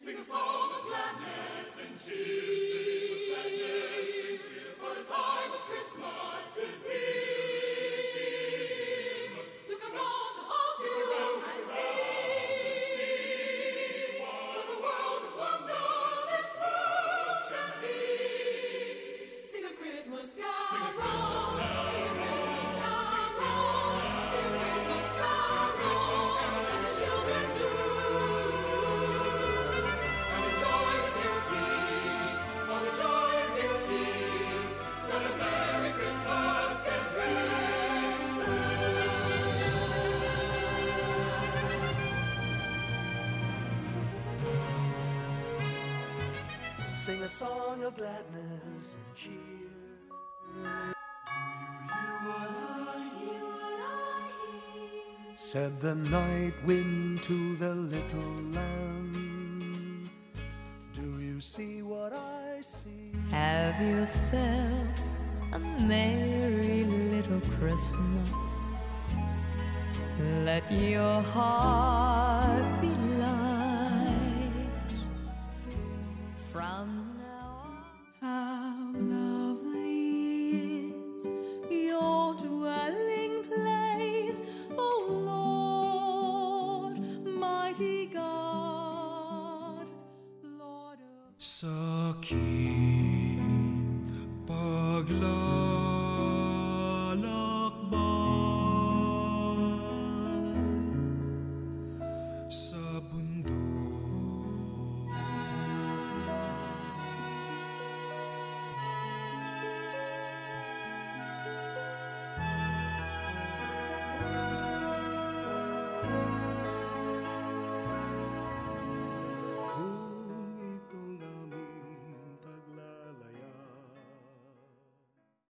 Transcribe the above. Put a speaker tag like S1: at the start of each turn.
S1: Sing a song of gladness and cheer. Sing of gladness and cheer. For the time of Christmas is here. Look around about you and see what a world of wonder this world can be. Sing a Christmas carol. Sing a Christmas carol. Sing a Christmas carol. Sing a Christmas carol. And the children do.
S2: Sing a song of gladness and cheer. Said the night wind to the little lamb, do you see what I see?
S3: Have yourself a merry little Christmas. Let your heart be light. From now on, how lovely is your dwelling place, O Lord, mighty God, Lord of...
S2: So keep